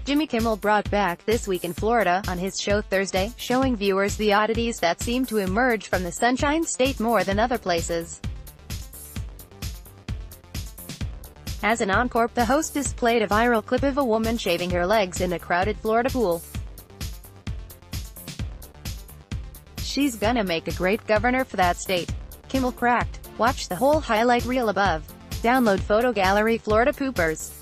Jimmy Kimmel brought back This Week in Florida on his show Thursday, showing viewers the oddities that seem to emerge from the Sunshine State more than other places. As an encore, the host displayed a viral clip of a woman shaving her legs in a crowded Florida pool. "She's gonna make a great governor for that state," Kimmel cracked. Watch the whole highlight reel above. Download Photo Gallery Florida Poopers.